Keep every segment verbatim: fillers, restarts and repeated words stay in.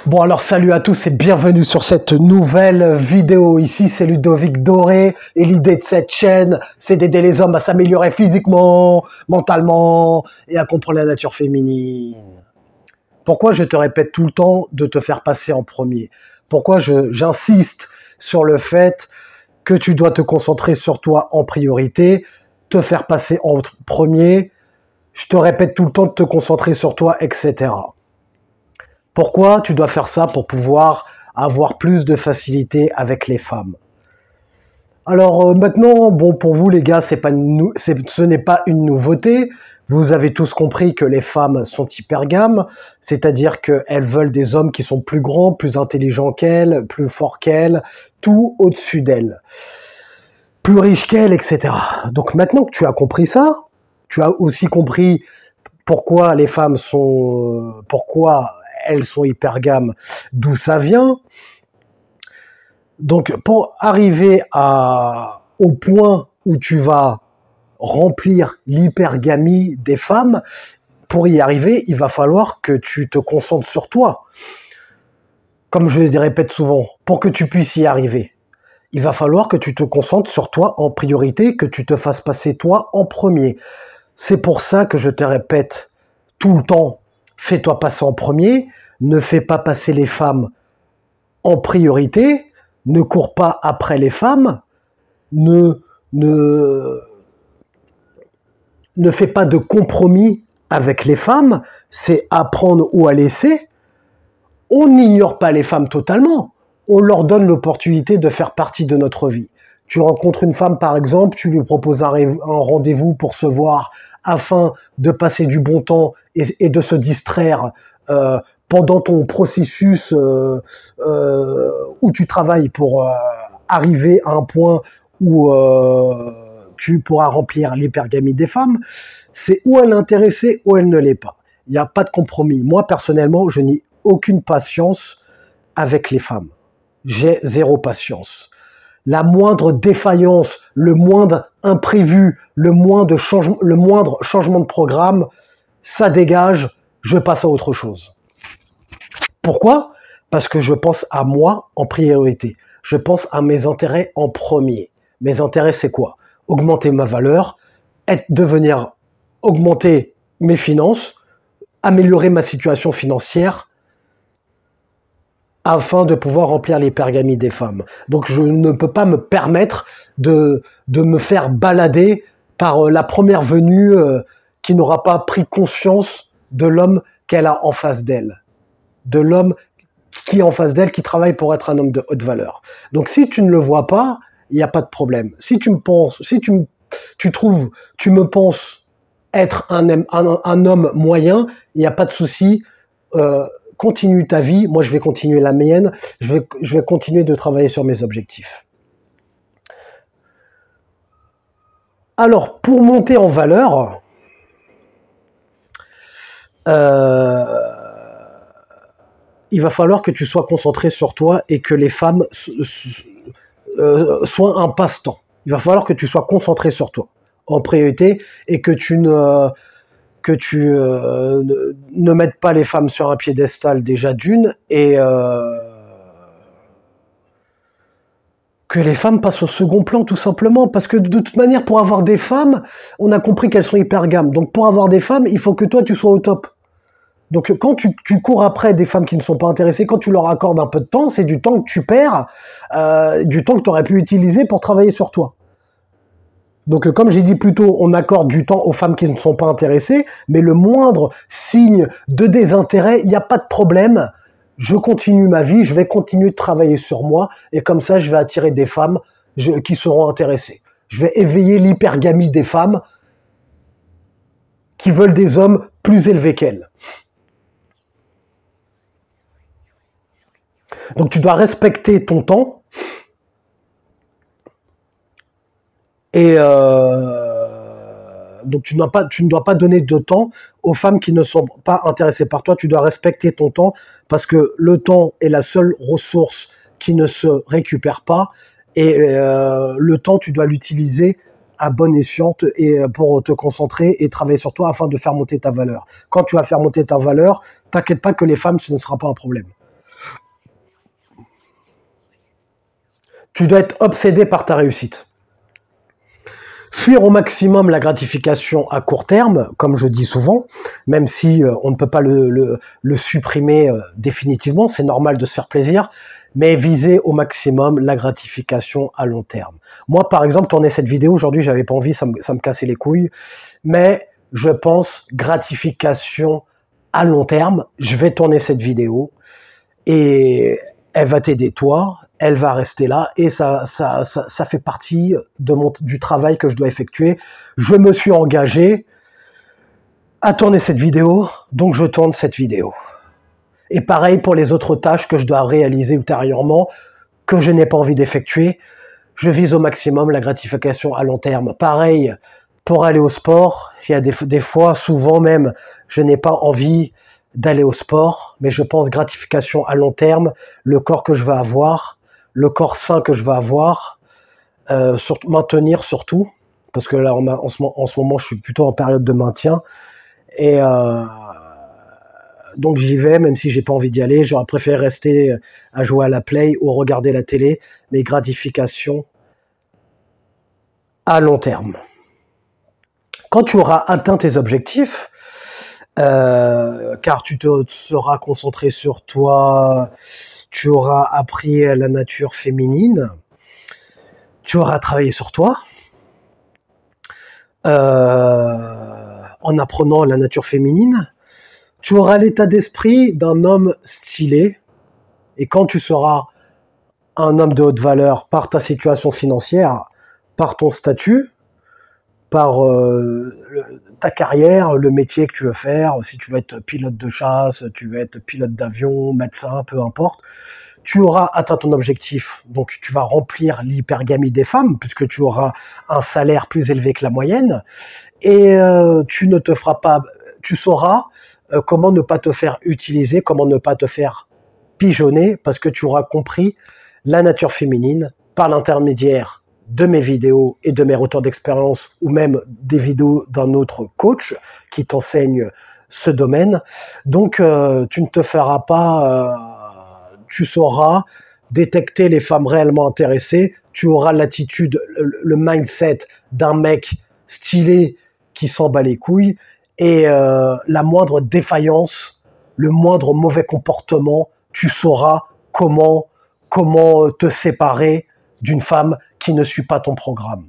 Bon alors salut à tous et bienvenue sur cette nouvelle vidéo. Ici c'est Ludovic Doré et l'idée de cette chaîne c'est d'aider les hommes à s'améliorer physiquement, mentalement et à comprendre la nature féminine. Pourquoi je te répète tout le temps de te faire passer en premier? Pourquoi je, j'insiste sur le fait que tu dois te concentrer sur toi en priorité, te faire passer en premier? Je te répète tout le temps de te concentrer sur toi, et cetera. Pourquoi tu dois faire ça? Pour pouvoir avoir plus de facilité avec les femmes. Alors euh, maintenant, bon pour vous les gars, c'est pas une ce n'est pas une nouveauté. Vous avez tous compris que les femmes sont hypergames, c'est-à-dire qu'elles veulent des hommes qui sont plus grands, plus intelligents qu'elles, plus forts qu'elles, tout au-dessus d'elles, plus riches qu'elles, et cetera. Donc maintenant que tu as compris ça, tu as aussi compris pourquoi les femmes sont, pourquoi elles sont hypergames, d'où ça vient. Donc, pour arriver à, au point où tu vas remplir l'hypergamie des femmes, pour y arriver, il va falloir que tu te concentres sur toi. Comme je le répète souvent, pour que tu puisses y arriver, il va falloir que tu te concentres sur toi en priorité, que tu te fasses passer toi en premier. C'est pour ça que je te répète tout le temps, fais-toi passer en premier, ne fais pas passer les femmes en priorité, ne cours pas après les femmes, ne, ne, ne fais pas de compromis avec les femmes, c'est à prendre ou à laisser. On n'ignore pas les femmes totalement, on leur donne l'opportunité de faire partie de notre vie. Tu rencontres une femme par exemple, tu lui proposes un, un rendez-vous pour se voir afin de passer du bon temps et, et de se distraire euh, pendant ton processus euh, euh, où tu travailles pour euh, arriver à un point où euh, tu pourras remplir l'hypergamie des femmes, c'est ou elle est intéressée ou elle ne l'est pas. Il n'y a pas de compromis. Moi, personnellement, je n'ai aucune patience avec les femmes. J'ai zéro patience. La moindre défaillance, le moindre imprévu, le moindre, change, le moindre changement de programme, ça dégage, je passe à autre chose. Pourquoi? Parce que je pense à moi en priorité. Je pense à mes intérêts en premier. Mes intérêts, c'est quoi? Augmenter ma valeur, être, devenir, augmenter mes finances, améliorer ma situation financière, afin de pouvoir remplir l'hypergamie des femmes. Donc je ne peux pas me permettre de, de me faire balader par la première venue euh, qui n'aura pas pris conscience de l'homme qu'elle a en face d'elle. De l'homme qui est en face d'elle, qui travaille pour être un homme de haute valeur. Donc si tu ne le vois pas, il n'y a pas de problème. Si tu me penses, si tu, me, tu trouves, tu me penses être un, un, un homme moyen, il n'y a pas de souci. Euh, continue ta vie, moi je vais continuer la mienne, je vais, je vais continuer de travailler sur mes objectifs. Alors, pour monter en valeur, euh, il va falloir que tu sois concentré sur toi et que les femmes euh, soient un passe-temps. Il va falloir que tu sois concentré sur toi en priorité et que tu ne... que tu euh, ne, ne mettes pas les femmes sur un piédestal déjà d'une, et euh, que les femmes passent au second plan tout simplement, parce que de toute manière pour avoir des femmes, on a compris qu'elles sont hypergames, donc pour avoir des femmes, il faut que toi tu sois au top. Donc quand tu, tu cours après des femmes qui ne sont pas intéressées, quand tu leur accordes un peu de temps, c'est du temps que tu perds, euh, du temps que tu aurais pu utiliser pour travailler sur toi. Donc, comme j'ai dit plus tôt, on accorde du temps aux femmes qui ne sont pas intéressées, mais le moindre signe de désintérêt, il n'y a pas de problème. Je continue ma vie, je vais continuer de travailler sur moi, et comme ça, je vais attirer des femmes je, qui seront intéressées. Je vais éveiller l'hypergamie des femmes qui veulent des hommes plus élevés qu'elles. Donc, tu dois respecter ton temps. Et euh, donc tu, n'as pas, tu ne dois pas donner de temps aux femmes qui ne sont pas intéressées par toi. Tu dois respecter ton temps parce que le temps est la seule ressource qui ne se récupère pas. Et euh, le temps, tu dois l'utiliser à bon escient et pour te concentrer et travailler sur toi afin de faire monter ta valeur. Quand tu vas faire monter ta valeur, t'inquiète pas que les femmes, ce ne sera pas un problème. Tu dois être obsédé par ta réussite. Fuir au maximum la gratification à court terme, comme je dis souvent, même si euh, on ne peut pas le, le, le supprimer euh, définitivement, c'est normal de se faire plaisir, mais viser au maximum la gratification à long terme. Moi, par exemple, tourner cette vidéo aujourd'hui, j'avais pas envie, ça me, ça me cassait les couilles, mais je pense gratification à long terme. Je vais tourner cette vidéo et elle va t'aider toi. Elle va rester là et ça, ça, ça, ça fait partie de mon, du travail que je dois effectuer. Je me suis engagé à tourner cette vidéo, donc je tourne cette vidéo. Et pareil pour les autres tâches que je dois réaliser ultérieurement, que je n'ai pas envie d'effectuer. Je vise au maximum la gratification à long terme. Pareil pour aller au sport. Il y a des, des fois, souvent même, je n'ai pas envie d'aller au sport, mais je pense gratification à long terme, le corps que je vais avoir, le corps sain que je vais avoir, euh, sur, maintenir surtout, parce que là, en, en, ce, en ce moment, je suis plutôt en période de maintien, et euh, donc j'y vais, même si j'ai pas envie d'y aller. J'aurais préféré rester à jouer à la play ou regarder la télé, mais gratification à long terme. Quand tu auras atteint tes objectifs, euh, car tu te seras concentré sur toi, tu auras appris la nature féminine, tu auras travaillé sur toi, euh, en apprenant la nature féminine, tu auras l'état d'esprit d'un homme stylé, et quand tu seras un homme de haute valeur par ta situation financière, par ton statut, par euh, le, ta carrière, le métier que tu veux faire, si tu veux être pilote de chasse, tu veux être pilote d'avion, médecin, peu importe, tu auras atteint ton objectif. Donc tu vas remplir l'hypergamie des femmes, puisque tu auras un salaire plus élevé que la moyenne, et euh, tu ne te feras pas, tu sauras euh, comment ne pas te faire utiliser, comment ne pas te faire pigeonner, parce que tu auras compris la nature féminine par l'intermédiaire de mes vidéos et de mes retours d'expérience, ou même des vidéos d'un autre coach qui t'enseigne ce domaine. Donc euh, tu ne te feras pas, euh, tu sauras détecter les femmes réellement intéressées, tu auras l'attitude, le, le mindset d'un mec stylé qui s'en bat les couilles, et euh, la moindre défaillance, le moindre mauvais comportement, tu sauras comment, comment te séparer d'une femme qui ne suit pas ton programme.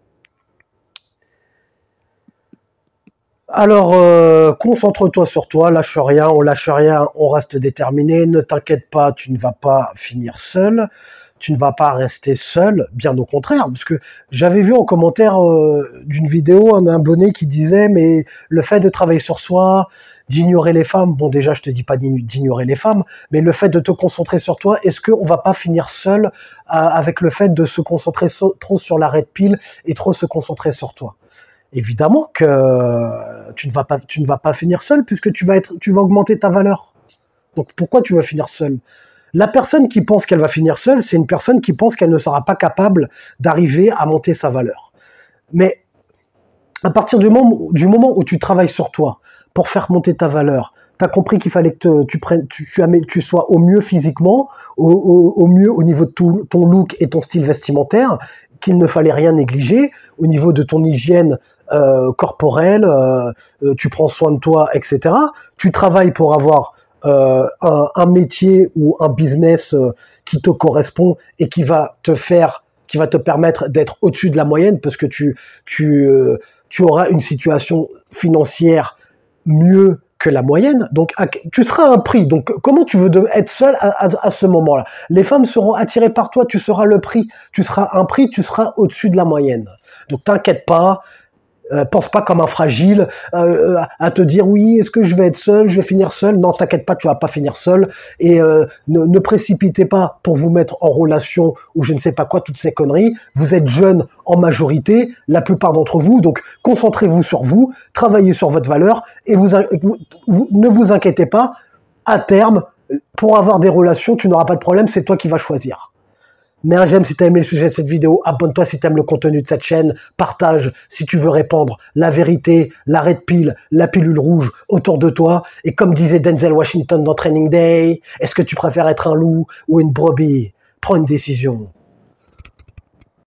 Alors, euh, concentre-toi sur toi, lâche rien, on lâche rien, on reste déterminé, ne t'inquiète pas, tu ne vas pas finir seul, tu ne vas pas rester seul, bien au contraire, parce que j'avais vu en commentaire euh, d'une vidéo un abonné qui disait, mais le fait de travailler sur soi, d'ignorer les femmes, bon déjà je te dis pas d'ignorer les femmes, mais le fait de te concentrer sur toi, est-ce qu'on va pas finir seul euh, avec le fait de se concentrer so trop sur la red pill et trop se concentrer sur toi? Évidemment que euh, tu ne vas pas, tu ne vas pas finir seul, puisque tu vas être, tu vas augmenter ta valeur. Donc pourquoi tu vas finir seul? La personne qui pense qu'elle va finir seule, c'est une personne qui pense qu'elle ne sera pas capable d'arriver à monter sa valeur. Mais à partir du moment, du moment où tu travailles sur toi pour faire monter ta valeur, tu as compris qu'il fallait que te, tu, prennes, tu, tu, tu sois au mieux physiquement, au, au, au mieux au niveau de tout, ton look et ton style vestimentaire, qu'il ne fallait rien négliger, au niveau de ton hygiène euh, corporelle, euh, euh, tu prends soin de toi, et cetera. Tu travailles pour avoir euh, un, un métier ou un business euh, qui te correspond et qui va te faire, qui va te permettre d'être au-dessus de la moyenne, parce que tu, tu, euh, tu auras une situation financière mieux que la moyenne, donc tu seras à un prix. Donc comment tu veux être seul à, à, à ce moment-là? Les femmes seront attirées par toi, tu seras le prix, tu seras un prix, tu seras au-dessus de la moyenne. Donc t'inquiète pas, euh, pense pas comme un fragile, euh, à te dire oui, est-ce que je vais être seul, je vais finir seul? Non, t'inquiète pas, tu vas pas finir seul, et euh, ne, ne précipitez pas pour vous mettre en relation ou je ne sais pas quoi, toutes ces conneries. Vous êtes jeunes en majorité, la plupart d'entre vous, donc concentrez-vous sur vous, travaillez sur votre valeur, et vous, vous, vous ne vous inquiétez pas, à terme, pour avoir des relations, tu n'auras pas de problème, c'est toi qui vas choisir. Mets un j'aime si tu as aimé le sujet de cette vidéo, abonne-toi si tu aimes le contenu de cette chaîne, partage si tu veux répandre la vérité, la red pill, la pilule rouge autour de toi. Et comme disait Denzel Washington dans Training Day, est-ce que tu préfères être un loup ou une brebis? Prends une décision.